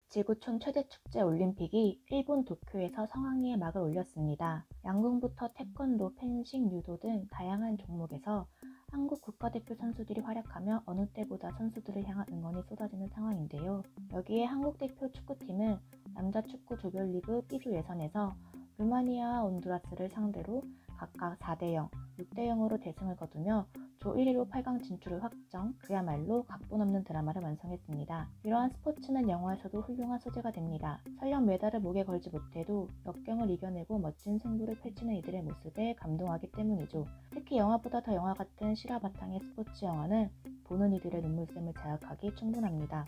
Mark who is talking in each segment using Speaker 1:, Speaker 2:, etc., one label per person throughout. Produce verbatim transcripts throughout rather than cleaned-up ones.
Speaker 1: 지구촌 최대 축제 올림픽이 일본 도쿄에서 성황리에 막을 올렸습니다. 양궁부터 태권도, 펜싱, 유도 등 다양한 종목에서 한국 국가대표 선수들이 활약하며 어느 때보다 선수들을 향한 응원이 쏟아지는 상황인데요. 여기에 한국 대표 축구팀은 남자 축구 조별리그 B조 예선에서 루마니아와 온두라스를 상대로 각각 사 대 영, 육 대 영으로 대승을 거두며 조 일 위로 팔 강 진출을 확정, 그야말로 각본 없는 드라마를 완성했습니다. 이러한 스포츠는 영화에서도 훌륭한 소재가 됩니다. 설령 메달을 목에 걸지 못해도 역경을 이겨내고 멋진 승부를 펼치는 이들의 모습에 감동하기 때문이죠. 특히 영화보다 더 영화 같은 실화 바탕의 스포츠 영화는 보는 이들의 눈물샘을 자극하기 충분합니다.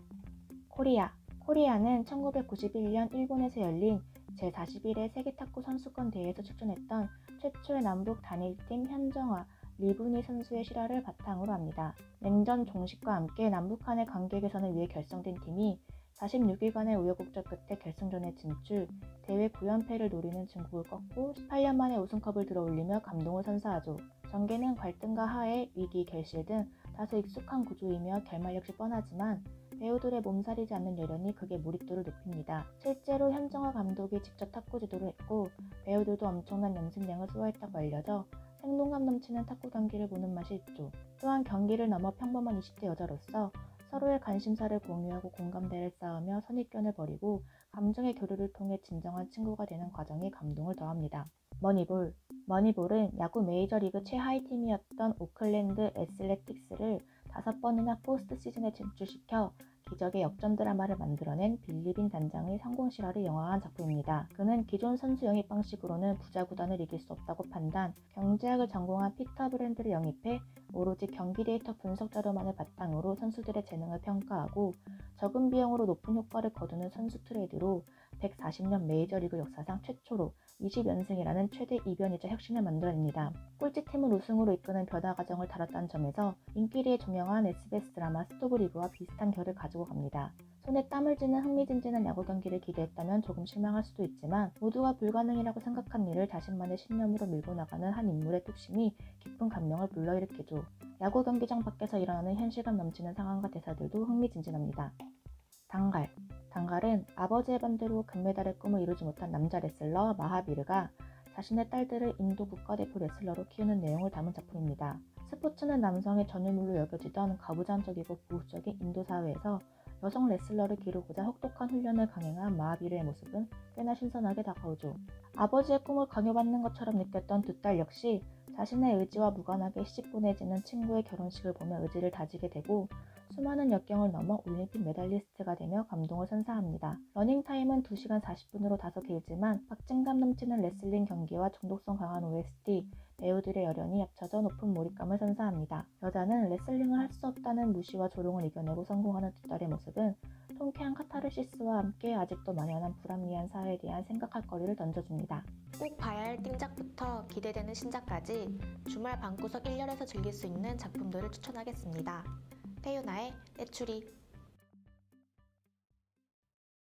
Speaker 1: 코리아 코리아는 천구백구십일 년 일본에서 열린 제사십일 회 세계탁구 선수권 대회에서 출전했던 최초의 남북 단일팀 현정화, 리브니 선수의 실화를 바탕으로 합니다. 냉전 종식과 함께 남북 간의 관계 개선을 위해 결성된 팀이 사십육 일간의 우여곡절 끝에 결승전에 진출, 대회 구 연패를 노리는 중국을 꺾고 십팔 년 만에 우승컵을 들어올리며 감동을 선사하죠. 전개는 갈등과 화해, 위기, 결실 등 다소 익숙한 구조이며 결말 역시 뻔하지만 배우들의 몸살이지 않는 열연이 극의 몰입도를 높입니다. 실제로 현정화 감독이 직접 탁구 지도를 했고 배우들도 엄청난 연습량을 소화했다고 알려져 생동감 넘치는 탁구 경기를 보는 맛이 있죠. 또한 경기를 넘어 평범한 이십 대 여자로서 서로의 관심사를 공유하고 공감대를 쌓으며 선입견을 버리고 감정의 교류를 통해 진정한 친구가 되는 과정이 감동을 더합니다. 머니볼 머니볼은 야구 메이저리그 최하위 팀이었던 오클랜드 애슬레틱스를 다섯 번이나 포스트 시즌에 진출시켜 기적의 역전 드라마를 만들어낸 빌리 빈 단장의 성공 실화를 영화화한 작품입니다. 그는 기존 선수 영입 방식으로는 부자 구단을 이길 수 없다고 판단, 경제학을 전공한 피터 브랜드를 영입해 오로지 경기 데이터 분석 자료만을 바탕으로 선수들의 재능을 평가하고 적은 비용으로 높은 효과를 거두는 선수 트레이드로 백사십 년 메이저리그 역사상 최초로 이십 연승이라는 최대 이변이자 혁신을 만들어냅니다. 꼴찌팀을 우승으로 이끄는 변화 과정을 다뤘다는 점에서 인기리에 종영한 에스비에스 드라마 스토브리그와 비슷한 결을 가지고 갑니다. 손에 땀을 쥐는 흥미진진한 야구 경기를 기대했다면 조금 실망할 수도 있지만 모두가 불가능이라고 생각한 일을 자신만의 신념으로 밀고 나가는 한 인물의 뚝심이 깊은 감명을 불러일으키죠. 야구 경기장 밖에서 일어나는 현실감 넘치는 상황과 대사들도 흥미진진합니다. 단갈 단갈은 아버지의 반대로 금메달의 꿈을 이루지 못한 남자 레슬러 마하비르가 자신의 딸들을 인도 국가대표 레슬러로 키우는 내용을 담은 작품입니다. 스포츠는 남성의 전유물로 여겨지던 가부장적이고 보수적인 인도 사회에서 여성 레슬러를 기르고자 혹독한 훈련을 강행한 마하비르의 모습은 꽤나 신선하게 다가오죠. 아버지의 꿈을 강요받는 것처럼 느꼈던 두 딸 역시 자신의 의지와 무관하게 시집 보내지는 친구의 결혼식을 보며 의지를 다지게 되고 수많은 역경을 넘어 올림픽 메달리스트가 되며 감동을 선사합니다. 러닝타임은 두 시간 사십 분으로 다소 길지만 박진감 넘치는 레슬링 경기와 중독성 강한 오에스티, 배우들의 열연이 합쳐져 높은 몰입감을 선사합니다. 여자는 레슬링을 할 수 없다는 무시와 조롱을 이겨내고 성공하는 두 딸의 모습은 통쾌한 카타르시스와 함께 아직도 만연한 불합리한 사회에 대한 생각할 거리를 던져줍니다.
Speaker 2: 꼭 봐야 할 띵작부터 기대되는 신작까지 주말 방구석 일 열에서 즐길 수 있는 작품들을 추천하겠습니다. 태유나의 내추리